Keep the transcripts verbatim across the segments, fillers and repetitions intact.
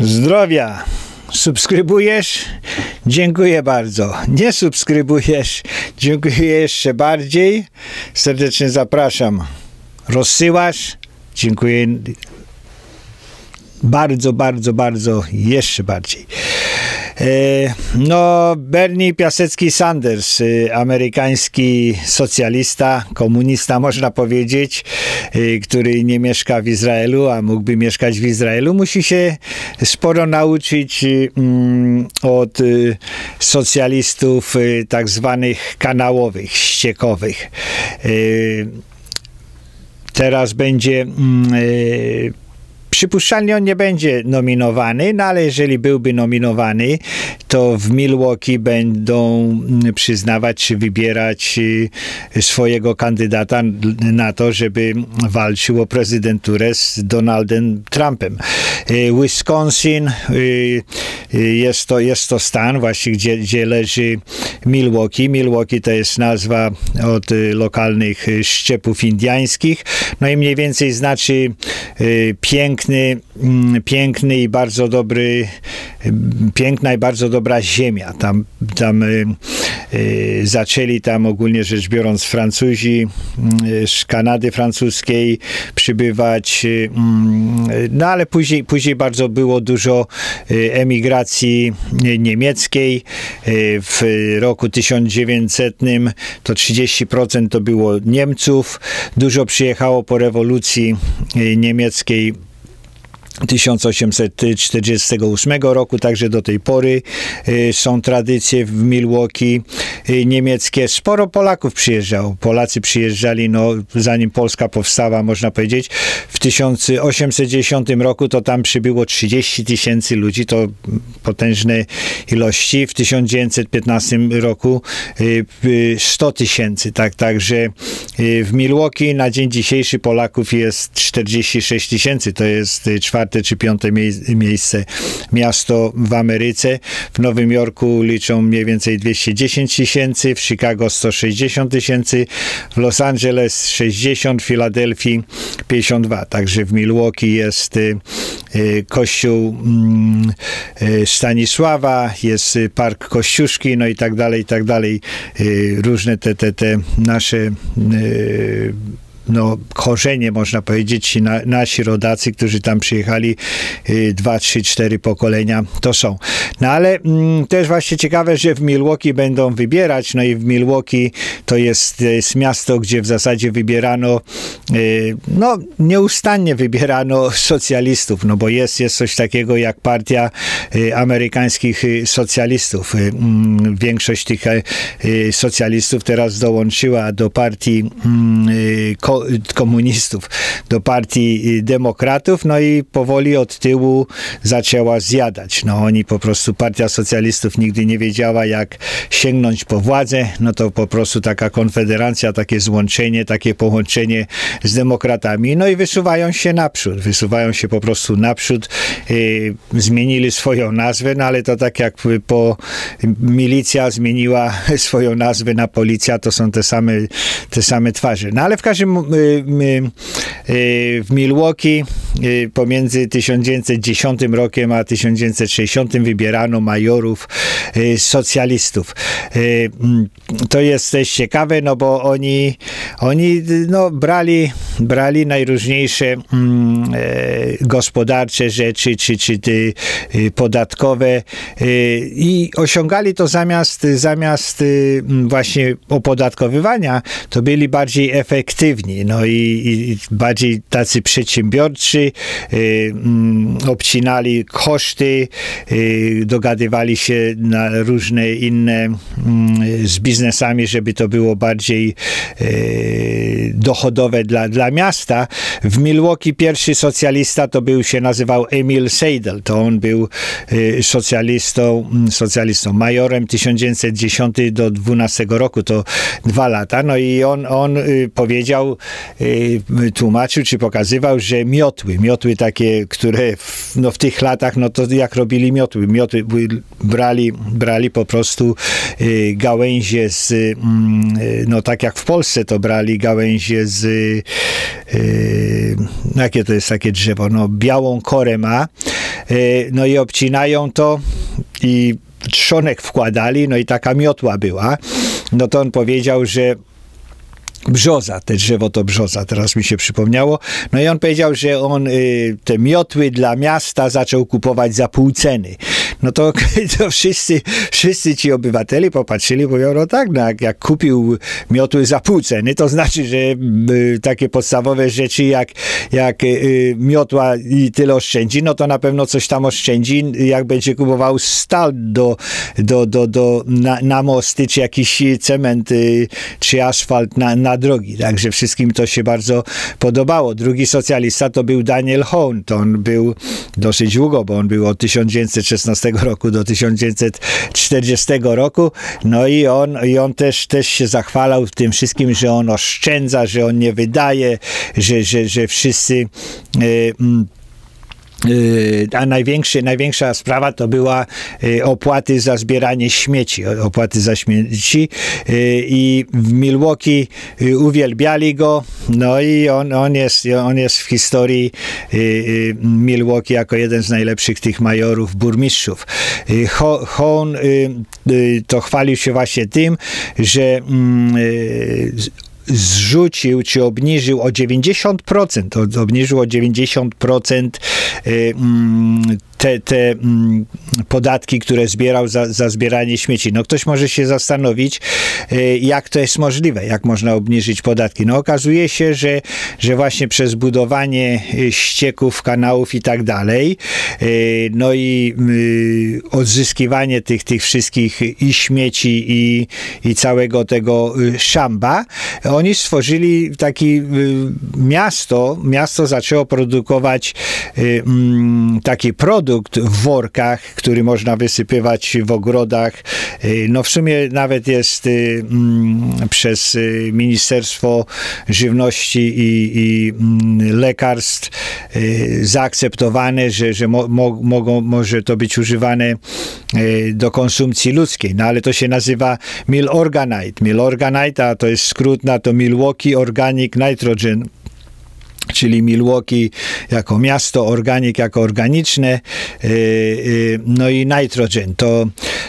Zdrowia. Subskrybujesz? Dziękuję bardzo. Nie subskrybujesz? Dziękuję jeszcze bardziej. Serdecznie zapraszam. Rozsyłasz? Dziękuję bardzo, bardzo, bardzo, jeszcze bardziej. No, Bernie Piasecki Sanders, amerykański socjalista, komunista można powiedzieć, który nie mieszka w Izraelu, a mógłby mieszkać w Izraelu, musi się sporo nauczyć od socjalistów tak zwanych kanałowych, ściekowych. Teraz będzie przypuszczalnie on nie będzie nominowany, no ale jeżeli byłby nominowany, to w Milwaukee będą przyznawać czy wybierać swojego kandydata na to, żeby walczył o prezydenturę z Donaldem Trumpem. Wisconsin jest to, jest to stan właśnie, gdzie, gdzie leży Milwaukee. Milwaukee to jest nazwa od lokalnych szczepów indyjskich, no i mniej więcej znaczy piękny Piękny, piękny i bardzo dobry, piękna i bardzo dobra ziemia. Tam, tam y, y, zaczęli tam ogólnie rzecz biorąc Francuzi y, z Kanady francuskiej przybywać, y, y, no ale później, później bardzo było dużo y, emigracji y, niemieckiej. Y, w roku tysiąc dziewięćsetnym to trzydzieści procent to było Niemców. Dużo przyjechało po rewolucji y, niemieckiej tysiąc osiemset czterdziestego ósmego roku, także do tej pory y, są tradycje w Milwaukee y, niemieckie. Sporo Polaków przyjeżdżało. Polacy przyjeżdżali, no, zanim Polska powstała, można powiedzieć. W tysiąc osiemset dziesiątym roku to tam przybyło trzydzieści tysięcy ludzi, to potężne ilości. W tysiąc dziewięćset piętnastym roku y, y, sto tysięcy. Tak, także y, w Milwaukee na dzień dzisiejszy Polaków jest czterdzieści sześć tysięcy. To jest y, czwarte czy piąte mie- miejsce miasto w Ameryce. W Nowym Jorku liczą mniej więcej dwieście dziesięć tysięcy, w Chicago sto sześćdziesiąt tysięcy, w Los Angeles sześćdziesiąt, w Filadelfii pięćdziesiąt dwa. Także w Milwaukee jest y, y, kościół y, Stanisława, jest y, park Kościuszki, no i tak dalej, i tak dalej. Y, różne te, te, te nasze y, no, korzenie, można powiedzieć, ci na, nasi rodacy, którzy tam przyjechali y, dwa, trzy, cztery pokolenia, to są. No ale mm, to jest właśnie ciekawe, że w Milwaukee będą wybierać, no i w Milwaukee to jest, jest miasto, gdzie w zasadzie wybierano, y, no, nieustannie wybierano socjalistów, no bo jest, jest coś takiego jak partia y, amerykańskich y, socjalistów. Y, y, większość tych y, socjalistów teraz dołączyła do partii y, ko komunistów, do partii demokratów, no i powoli od tyłu zaczęła zjadać. No oni po prostu, partia socjalistów nigdy nie wiedziała, jak sięgnąć po władzę, no to po prostu taka konfederacja, takie złączenie, takie połączenie z demokratami, no i wysuwają się naprzód, wysuwają się po prostu naprzód, yy, zmienili swoją nazwę, no ale to tak jak po milicja zmieniła swoją nazwę na policja, to są te same, te same twarze. No ale w każdym w Milwaukee pomiędzy tysiąc dziewięćset dziesiątym rokiem a tysiąc dziewięćset sześćdziesiątym wybierano majorów socjalistów. To jest też ciekawe, no bo oni, oni no, brali, brali najróżniejsze gospodarcze rzeczy, czy, czy podatkowe i osiągali to zamiast, zamiast właśnie opodatkowywania, to byli bardziej efektywni. No i, i bardziej tacy przedsiębiorczy, y, mm, obcinali koszty, y, dogadywali się na różne inne y, z biznesami, żeby to było bardziej y, dochodowe dla, dla miasta. W Milwaukee pierwszy socjalista to był, się nazywał Emil Seidel. To on był y, socjalistą, socjalistą, majorem tysiąc dziewięćset dziesiątego do dwunastego roku, to dwa lata. No i on, on y, powiedział, tłumaczył, czy pokazywał, że miotły, miotły takie, które w, no w tych latach, no to jak robili miotły, miotły brali, brali po prostu y, gałęzie z, y, no tak jak w Polsce to brali gałęzie z no jakie to jest takie drzewo, no białą korę ma, no i obcinają to i trzonek wkładali, no i taka miotła była. No to on powiedział, że brzoza, te drzewo to brzoza, teraz mi się przypomniało. No i on powiedział, że on y, te miotły dla miasta zaczął kupować za pół ceny. No to, to wszyscy, wszyscy ci obywatele popatrzyli, mówią, no tak, no jak, jak kupił miotły za pół ceny, to znaczy, że y, takie podstawowe rzeczy jak, jak y, miotła i tyle oszczędzi, no to na pewno coś tam oszczędzi, jak będzie kupował stal do, do, do, do, na, na mosty, czy jakiś cement, y, czy asfalt na, na drogi. Także wszystkim to się bardzo podobało. Drugi socjalista to był Daniel Hohn. To on był dosyć długo, bo on był od tysiąc dziewięćset szesnastego roku do tysiąc dziewięćset czterdziestego roku. No i on, i on też, też się zachwalał w tym wszystkim, że on oszczędza, że on nie wydaje, że, że, że wszyscy yy, a największy, największa sprawa to była opłaty za zbieranie śmieci, opłaty za śmieci i w Milwaukee uwielbiali go, no i on, on, jest, on jest w historii Milwaukee jako jeden z najlepszych tych majorów, burmistrzów. Hohn to chwalił się właśnie tym, że zrzucił, czy obniżył o dziewięćdziesiąt procent, obniżył o dziewięćdziesiąt procent te, te podatki, które zbierał za, za zbieranie śmieci. No ktoś może się zastanowić, jak to jest możliwe, jak można obniżyć podatki. No okazuje się, że, że właśnie przez budowanie ścieków, kanałów i tak dalej, no i odzyskiwanie tych, tych wszystkich i śmieci i, i całego tego szamba, oni stworzyli taki miasto, miasto zaczęło produkować taki produkt w workach, który można wysypywać w ogrodach. No w sumie nawet jest przez Ministerstwo Żywności i, i Lekarstw zaakceptowane, że, że mo, mo, mogą, może to być używane do konsumpcji ludzkiej. No ale to się nazywa Milorganite. Milorganite, a to jest skrót na to Milwaukee Organic Nitrogen, czyli Milwaukee jako miasto, organic jako organiczne, no i nitrogen. To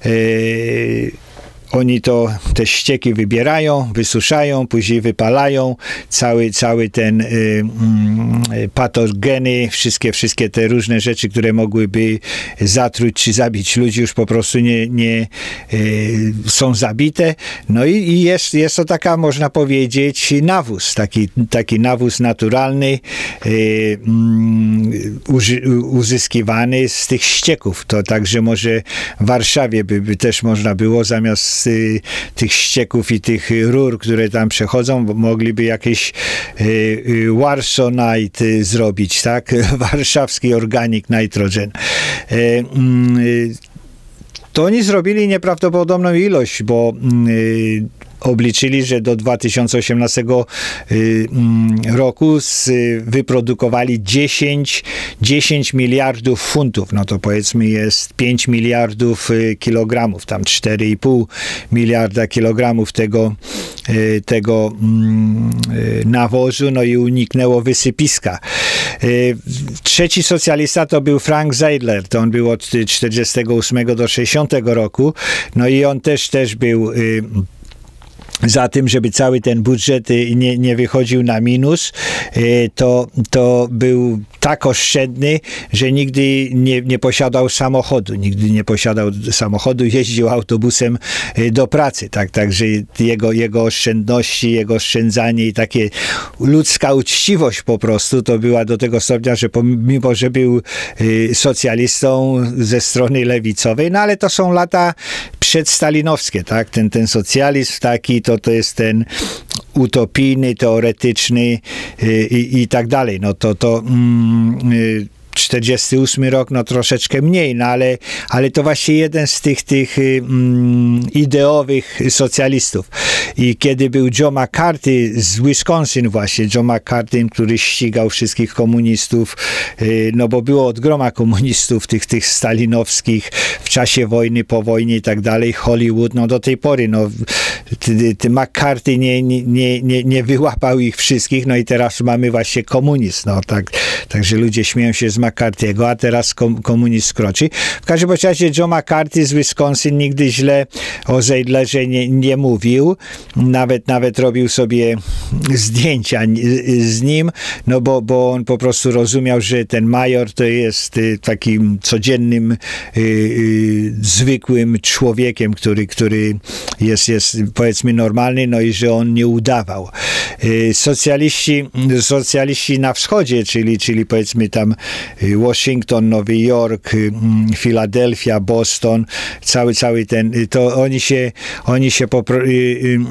oni to, te ścieki wybierają, wysuszają, później wypalają, cały, cały ten y, y, patogeny, wszystkie, wszystkie te różne rzeczy, które mogłyby zatruć czy zabić ludzi, już po prostu nie, nie y, są zabite. No i, i jest, jest to taka, można powiedzieć, nawóz, taki, taki nawóz naturalny, y, y, uży, uzyskiwany z tych ścieków. To także może w Warszawie by, by też można było zamiast y, tych ścieków i tych rur, które tam przechodzą, mogliby jakieś y, y, Warsonite y, zrobić, tak? Warszawski Organic Nitrogen. Y, y, to oni zrobili nieprawdopodobną ilość, bo y, obliczyli, że do dwa tysiące osiemnastego roku wyprodukowali dziesięć miliardów funtów. No to powiedzmy jest pięć miliardów kilogramów, tam cztery i pół miliarda kilogramów tego, tego nawozu, no i uniknęło wysypiska. Trzeci socjalista to był Frank Zeidler, to on był od czterdziestego ósmego do sześćdziesiątego roku, no i on też, też był za tym, żeby cały ten budżet nie, nie wychodził na minus, to, to był tak oszczędny, że nigdy nie, nie posiadał samochodu. Nigdy nie posiadał samochodu, jeździł autobusem do pracy. Tak, także jego, jego oszczędności, jego oszczędzanie i takie ludzka uczciwość po prostu to była do tego stopnia, że pomimo, że był socjalistą ze strony lewicowej, no ale to są lata przedstalinowskie, tak? Ten, ten socjalizm taki, to, to jest ten utopijny, teoretyczny i, i tak dalej. No to, to mm, czterdziesty ósmy rok, no troszeczkę mniej, no ale, ale to właśnie jeden z tych, tych um, ideowych socjalistów. I kiedy był Joe McCarthy z Wisconsin właśnie, Joe McCarthy, który ścigał wszystkich komunistów, no bo było od groma komunistów, tych, tych stalinowskich w czasie wojny, po wojnie i tak dalej, Hollywood, no do tej pory, no ty, ty McCarthy nie, nie, nie, nie wyłapał ich wszystkich, no i teraz mamy właśnie komunizm, no tak, także ludzie śmieją się z McCarthy'ego, a teraz kom, komunizm kroczy. W każdym razie Joe McCarthy z Wisconsin nigdy źle o Zeidlerze nie, nie mówił, nawet, nawet robił sobie zdjęcia z nim, no bo, bo on po prostu rozumiał, że ten major to jest takim codziennym, y, y, zwykłym człowiekiem, który, który jest, jest powiedzmy normalny, no i że on nie udawał. Y, socjaliści, socjaliści na wschodzie, czyli, czyli powiedzmy tam Washington, Nowy Jork, Filadelfia, Boston, cały, cały ten, to oni się, oni się popro, y, y,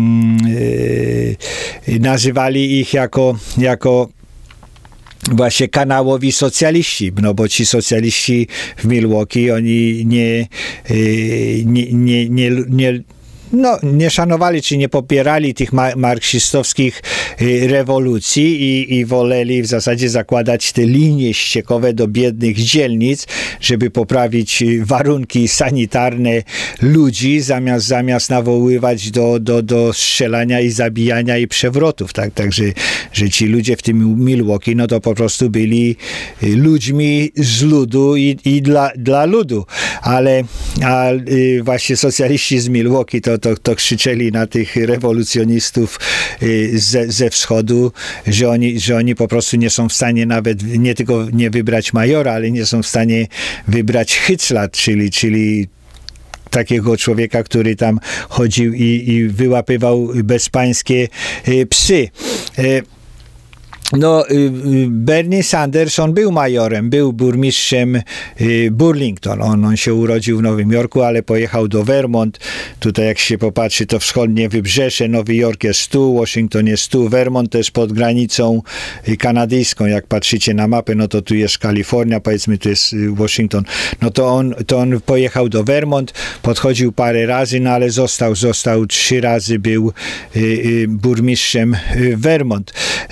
y, y, nazywali ich jako, jako właśnie kanałowi socjaliści, no bo ci socjaliści w Milwaukee, oni nie, nie, nie, nie, nie no, nie szanowali, czy nie popierali tych ma marksistowskich y, rewolucji i, i woleli w zasadzie zakładać te linie ściekowe do biednych dzielnic, żeby poprawić y, warunki sanitarne ludzi, zamiast, zamiast nawoływać do, do, do strzelania i zabijania i przewrotów. Tak? Także że ci ludzie w tym Milwaukee, no to po prostu byli y, ludźmi z ludu i, i dla, dla ludu. Ale a, y, właśnie socjaliści z Milwaukee to To, to krzyczeli na tych rewolucjonistów ze, ze wschodu, że oni, że oni po prostu nie są w stanie nawet nie tylko nie wybrać majora, ale nie są w stanie wybrać Hitzla, czyli, czyli takiego człowieka, który tam chodził i, i wyłapywał bezpańskie psy. No, Bernie Sanders, on był majorem, był burmistrzem Burlington. On, on się urodził w Nowym Jorku, ale pojechał do Vermont. Tutaj jak się popatrzy, to wschodnie wybrzeże, Nowy Jork jest tu, Washington jest tu, Vermont też pod granicą kanadyjską. Jak patrzycie na mapę, no to tu jest Kalifornia, powiedzmy tu jest Washington. No to on, to on pojechał do Vermont, podchodził parę razy, no ale został, został trzy razy, był burmistrzem Vermont.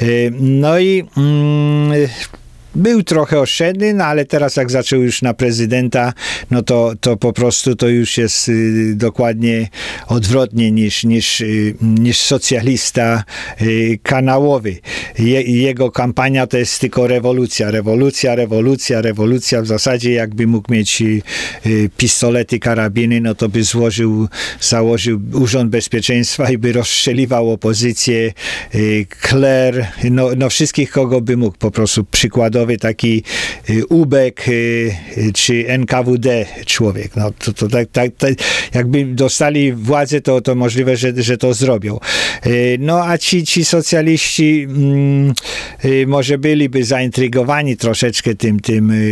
No i mm, był trochę oszczędny, no ale teraz jak zaczął już na prezydenta, no to, to po prostu to już jest y, dokładnie odwrotnie niż, niż, y, niż socjalista y, kanałowy. Je, jego kampania to jest tylko rewolucja, rewolucja, rewolucja, rewolucja. W zasadzie jakby mógł mieć y, y, pistolety, karabiny, no to by złożył, założył Urząd Bezpieczeństwa i by rozstrzeliwał opozycję, y, Claire, no, no wszystkich, kogo by mógł, po prostu przykładowo taki y, Ubek y, czy N K W D człowiek. No, to, to tak, tak, tak, jakby dostali władzę, to, to możliwe, że, że to zrobią. Y, no a ci, ci socjaliści mm, y, może byliby zaintrygowani troszeczkę tym, tym y,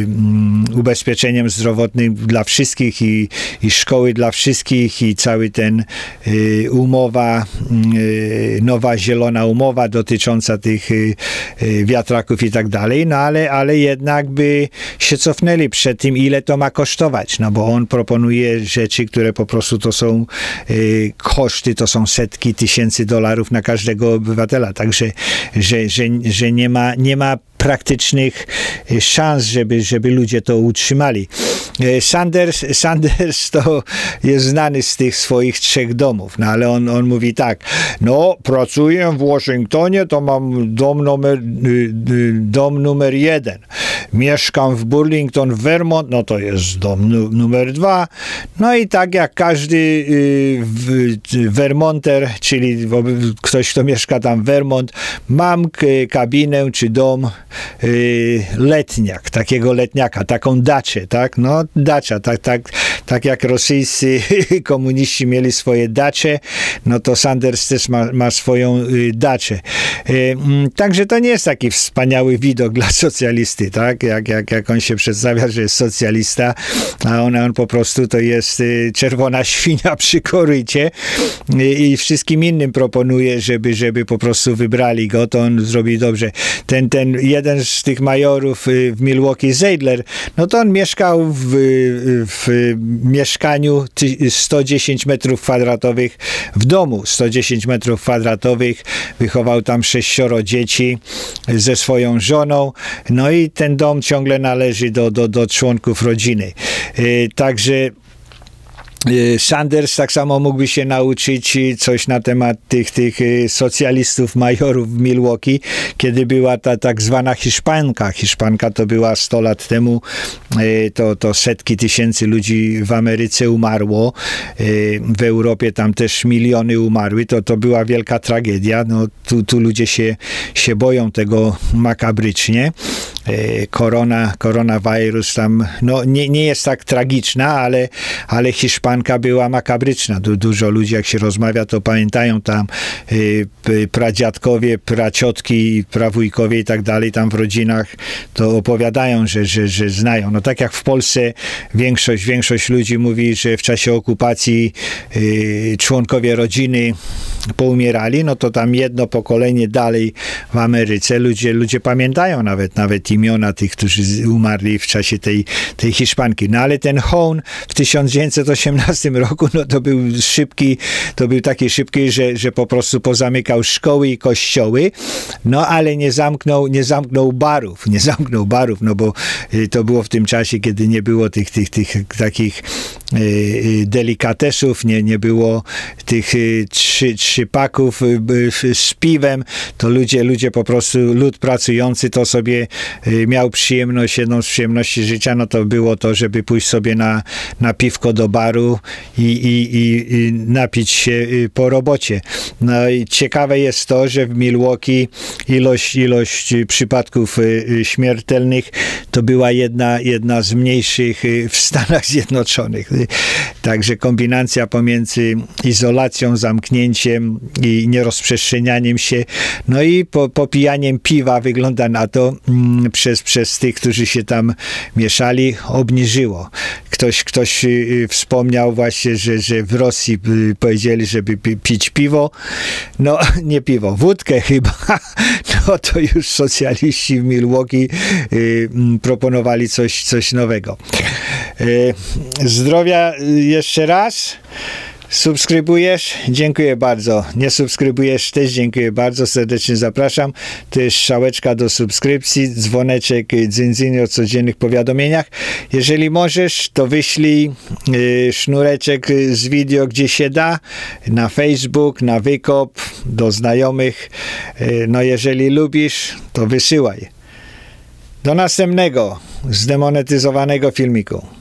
y, ubezpieczeniem zdrowotnym dla wszystkich i, i szkoły dla wszystkich i cały ten y, umowa, y, nowa zielona umowa dotycząca tych y, y, wiatraków i tak dalej. No ale, ale jednak by się cofnęli przed tym, ile to ma kosztować, no bo on proponuje rzeczy, które po prostu to są y, koszty, to są setki tysięcy dolarów na każdego obywatela, także że, że, że nie ma, nie ma praktycznych szans, żeby, żeby ludzie to utrzymali. Sanders, Sanders to jest znany z tych swoich trzech domów, no ale on, on mówi tak, no pracuję w Waszyngtonie, to mam dom numer, dom numer jeden. Mieszkam w Burlington, w Vermont, no to jest dom nu, numer dwa. No i tak jak każdy y, Vermonter, czyli ktoś, kto mieszka tam w Vermont, mam kabinę czy dom y, letniak, takiego letniaka, taką daczę, tak? No dacza, tak, tak, tak jak rosyjscy komuniści mieli swoje dacze, no to Sanders też ma, ma swoją daczę. Także to nie jest taki wspaniały widok dla socjalisty, tak? Jak, jak, jak on się przedstawia, że jest socjalista, a on, on po prostu to jest czerwona świnia przy korycie i wszystkim innym proponuje, żeby, żeby po prostu wybrali go, to on zrobi dobrze. Ten, ten jeden z tych majorów w Milwaukee, Zeidler, no to on mieszkał w, w mieszkaniu sto dziesięć metrów kwadratowych w domu, sto dziesięć metrów kwadratowych, wychował tam sześcioro dzieci ze swoją żoną, no i ten dom ciągle należy do, do, do członków rodziny. Także Sanders tak samo mógłby się nauczyć coś na temat tych, tych socjalistów, majorów w Milwaukee, kiedy była ta tak zwana Hiszpanka. Hiszpanka to była sto lat temu, to, to setki tysięcy ludzi w Ameryce umarło, w Europie tam też miliony umarły, to, to była wielka tragedia. No, tu, tu ludzie się, się boją tego makabrycznie. Korona, koronawirus tam, no nie, nie jest tak tragiczna, ale, ale Hiszpanka była makabryczna. Du, dużo ludzi, jak się rozmawia, to pamiętają tam y, pradziadkowie, praciotki, prawujkowie i tak dalej, tam w rodzinach to opowiadają, że, że, że znają. No tak jak w Polsce większość, większość ludzi mówi, że w czasie okupacji y, członkowie rodziny poumierali, no to tam jedno pokolenie dalej w Ameryce ludzie, ludzie pamiętają nawet, nawet imiona tych, którzy umarli w czasie tej, tej Hiszpanki. No ale ten Hone w tysiąc dziewięćset osiemnastym roku, no to był szybki, to był taki szybki, że, że po prostu pozamykał szkoły i kościoły, no ale nie zamknął, nie zamknął barów, nie zamknął barów, no bo to było w tym czasie, kiedy nie było tych, tych, tych takich delikatesów, nie, nie było tych trzy, trzypaków z piwem, to ludzie, ludzie po prostu, lud pracujący to sobie miał przyjemność, jedną z przyjemności życia, no to było to, żeby pójść sobie na, na piwko do baru i, i, i, i napić się po robocie. No i ciekawe jest to, że w Milwaukee ilość, ilość przypadków śmiertelnych to była jedna, jedna z mniejszych w Stanach Zjednoczonych. Także kombinacja pomiędzy izolacją, zamknięciem i nierozprzestrzenianiem się, no i po, popijaniem piwa wygląda na to mm, przez, przez tych, którzy się tam mieszali, obniżyło. Ktoś, ktoś y, wspomniał właśnie, że, że w Rosji y, powiedzieli, żeby pi, pić piwo. No, nie piwo, wódkę chyba. No to już socjaliści w Milwaukee y, proponowali coś, coś nowego. Y, zdrowia jeszcze raz. Subskrybujesz? Dziękuję bardzo. Nie subskrybujesz? Też dziękuję bardzo. Serdecznie zapraszam. To jest strzałeczka do subskrypcji, dzwoneczek, dzyndzyn o codziennych powiadomieniach. Jeżeli możesz, to wyślij y, sznureczek z wideo, gdzie się da, na Facebook, na wykop, do znajomych. Y, no jeżeli lubisz, to wysyłaj. Do następnego zdemonetyzowanego filmiku.